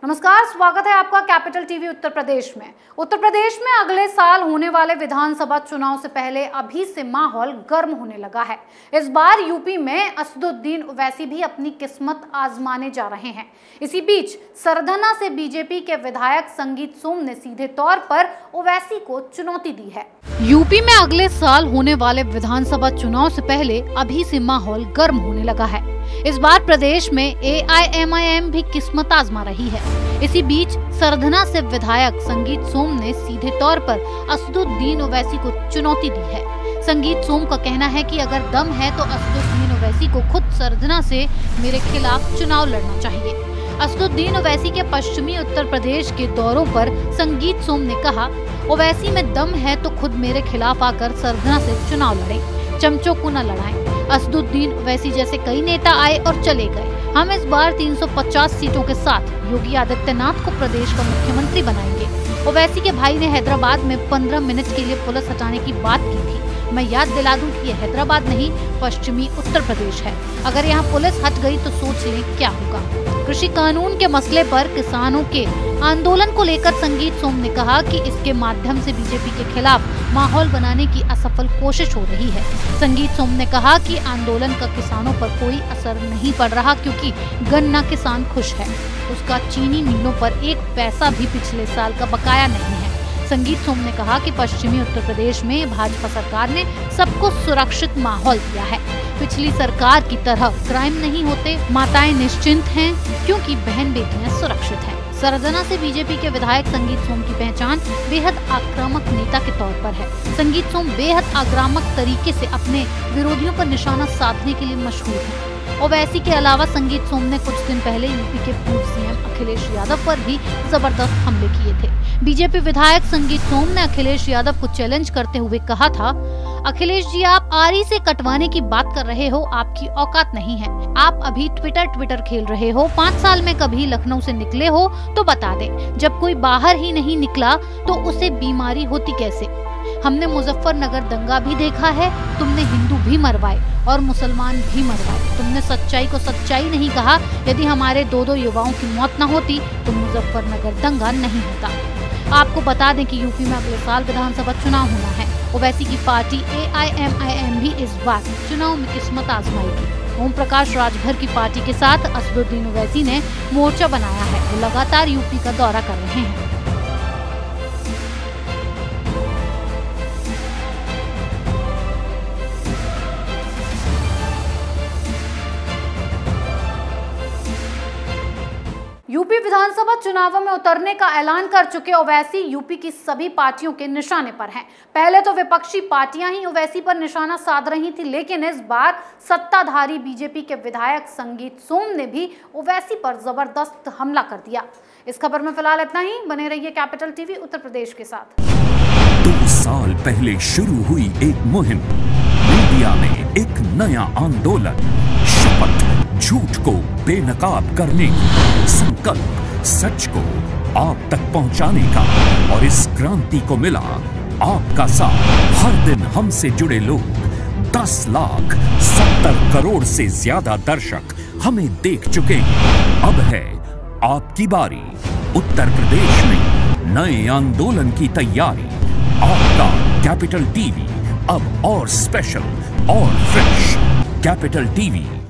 नमस्कार, स्वागत है आपका कैपिटल टीवी उत्तर प्रदेश में। उत्तर प्रदेश में अगले साल होने वाले विधानसभा चुनाव से पहले अभी से माहौल गर्म होने लगा है। इस बार यूपी में असदुद्दीन ओवैसी भी अपनी किस्मत आजमाने जा रहे हैं। इसी बीच सरधना से बीजेपी के विधायक संगीत सोम ने सीधे तौर पर ओवैसी को चुनौती दी है। यूपी में अगले साल होने वाले विधानसभा चुनाव से पहले अभी से माहौल गर्म होने लगा है। इस बार प्रदेश में AIMIM भी किस्मत आजमा रही है। इसी बीच सरधना से विधायक संगीत सोम ने सीधे तौर पर असदुद्दीन ओवैसी को चुनौती दी है। संगीत सोम का कहना है कि अगर दम है तो असदुद्दीन ओवैसी को खुद सरधना से मेरे खिलाफ चुनाव लड़ना चाहिए। असदुद्दीन ओवैसी के पश्चिमी उत्तर प्रदेश के दौरों पर संगीत सोम ने कहा, ओवैसी में दम है तो खुद मेरे खिलाफ आकर सरधना से चुनाव लड़ें, चमचों को न लड़ाएं। असदुद्दीन ओवैसी जैसे कई नेता आए और चले गए। हम इस बार 350 सीटों के साथ योगी आदित्यनाथ को प्रदेश का मुख्यमंत्री बनाएंगे। ओवैसी के भाई ने हैदराबाद में 15 मिनट के लिए पुलिस हटाने की बात की थी। मैं याद दिला दूं कि यह हैदराबाद नहीं, पश्चिमी उत्तर प्रदेश है। अगर यहाँ पुलिस हट गई तो सोच लें क्या होगा। कृषि कानून के मसले पर किसानों के आंदोलन को लेकर संगीत सोम ने कहा कि इसके माध्यम से बीजेपी के खिलाफ माहौल बनाने की असफल कोशिश हो रही है। संगीत सोम ने कहा कि आंदोलन का किसानों पर कोई असर नहीं पड़ रहा, क्योंकि गन्ना किसान खुश है। उसका चीनी मिलों पर 1 पैसा भी पिछले साल का बकाया नहीं है। संगीत सोम ने कहा कि पश्चिमी उत्तर प्रदेश में भाजपा सरकार ने सबको सुरक्षित माहौल दिया है। पिछली सरकार की तरह क्राइम नहीं होते, माताएं निश्चिंत हैं क्योंकि बहन बेटियां सुरक्षित हैं। सरधना से बीजेपी के विधायक संगीत सोम की पहचान बेहद आक्रामक नेता के तौर पर है। संगीत सोम बेहद आक्रामक तरीके से अपने विरोधियों पर निशाना साधने के लिए मशहूर है। ओवैसी के अलावा संगीत सोम ने कुछ दिन पहले यूपी के पूर्व सीएम अखिलेश यादव पर भी जबरदस्त हमले किए थे। बीजेपी विधायक संगीत सोम ने अखिलेश यादव को चैलेंज करते हुए कहा था, अखिलेश जी, आप आरी से कटवाने की बात कर रहे हो, आपकी औकात नहीं है। आप अभी ट्विटर खेल रहे हो। 5 साल में कभी लखनऊ से निकले हो तो बता दें। जब कोई बाहर ही नहीं निकला तो उसे बीमारी होती कैसे? हमने मुजफ्फरनगर दंगा भी देखा है। तुमने हिंदू भी मरवाए और मुसलमान भी मरवाए। तुमने सच्चाई को सच्चाई नहीं कहा। यदि हमारे 2 युवाओं की मौत न होती तो मुजफ्फरनगर दंगा नहीं होता। आपको बता दें कि यूपी में अगले साल विधानसभा चुनाव होना है। ओवैसी की पार्टी AIMIM भी इस बार चुनाव में किस्मत आजमाएगी। ओम प्रकाश राजभर की पार्टी के साथ असदुद्दीन ओवैसी ने मोर्चा बनाया है। वो लगातार यूपी का दौरा कर रहे हैं। यूपी विधानसभा चुनावों में उतरने का ऐलान कर चुके ओवैसी यूपी की सभी पार्टियों के निशाने पर हैं। पहले तो विपक्षी पार्टियां ही ओवैसी पर निशाना साध रही थी, लेकिन इस बार सत्ताधारी बीजेपी के विधायक संगीत सोम ने भी ओवैसी पर जबरदस्त हमला कर दिया। इस खबर में फिलहाल इतना ही। बने रहिए कैपिटल टीवी उत्तर प्रदेश के साथ। 2 साल पहले शुरू हुई एक मुहिम, मीडिया में एक नया आंदोलन, शपथ झूठ को बेनकाब करने का संकल्प, सच को आप तक पहुंचाने का। और इस क्रांति को मिला आपका साथ। हर दिन हमसे जुड़े लोग, 10,70 करोड़ से ज्यादा दर्शक हमें देख चुके हैं। अब है आपकी बारी। उत्तर प्रदेश में नए आंदोलन की तैयारी। आपका कैपिटल टीवी अब और स्पेशल और फ्रेश। Capital TV